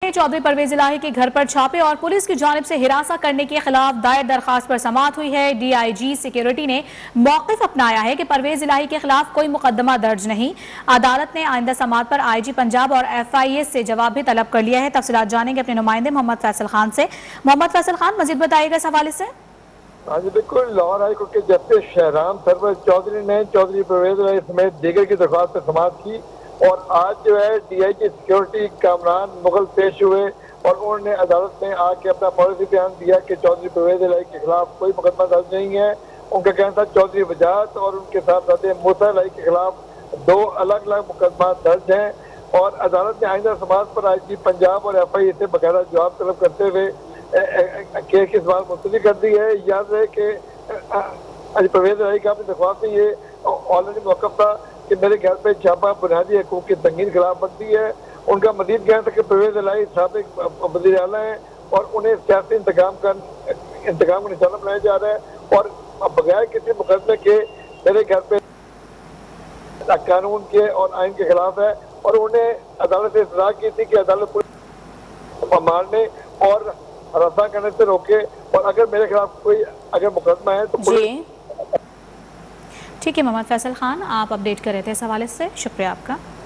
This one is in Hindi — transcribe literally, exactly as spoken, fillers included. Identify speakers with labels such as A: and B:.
A: में चौधरी परवेज इलाही के घर पर छापे और पुलिस की जानिब से हिरासत करने के खिलाफ दायर दरखास्त पर समाअत हुई है। डी आई जी सिक्योरिटी ने मौक़िफ़ अपनाया है कि परवेज इलाही के खिलाफ कोई मुकदमा दर्ज नहीं। अदालत ने आइंदा समाअत पर आई जी पंजाब और एफ आई ए से जवाब भी तलब कर लिया है। तफसीलात जानेंगे अपने नुमाइंदे मोहम्मद फैसल खान से। मोहम्मद फैसल खान, मजीद बताइएगा इस हवाले से।
B: हाँ जी बिल्कुल, लाहौर हाई कोर्ट के जस्टिस शहराम सरवर चौधरी ने चौधरी परवेज इलाही समेत दीगर की दरख्वास्त पर समाअत की और आज जो है D I G security Kamran Mughal पेश हुए और उन्होंने अदालत में आके अपना पॉलिसी बयान दिया कि चौधरी परवेज इलाही के खिलाफ कोई मुकदमा दर्ज नहीं है। उनका कहना था चौधरी वजाहत और उनके साथ साथ मूसा इलाही के खिलाफ दो अलग अलग मुकदमा दर्ज हैं और अदालत ने आइंदा समाअत पर आई जी पंजाब और एफ आई ए से बकायदा जवाब तलब करते हुए केस की सवाल मुस्तरद कर दी है। याद रहे कि परवेज इलाही का अपनी दरख्वास्त में ये ऑलरेडी मौक़िफ़ था कि मेरे घर पे छापा बुनियादी हकूक़ की तंगीन खिलाफ वर्जी है। उनका मज़ीद कहना था कि परवेज इलाही साबिक़ वज़ीर आला हैं और उन्हें सियासी इंतकाम का इंतकाम का निशाना बनाया जा रहा है और बगैर किसी मुकदमे के मेरे घर पे कानून के और आइन के खिलाफ है और उन्हें अदालत से इस्तदा की थी कि अदालत पुलिस मारने और हरासा करने से रोके और अगर मेरे खिलाफ कोई अगर मुकदमा है तो
A: जी ठीक है। मोहम्मद फैसल खान, आप अपडेट कर रहे थे इस हवाले से, शुक्रिया आपका।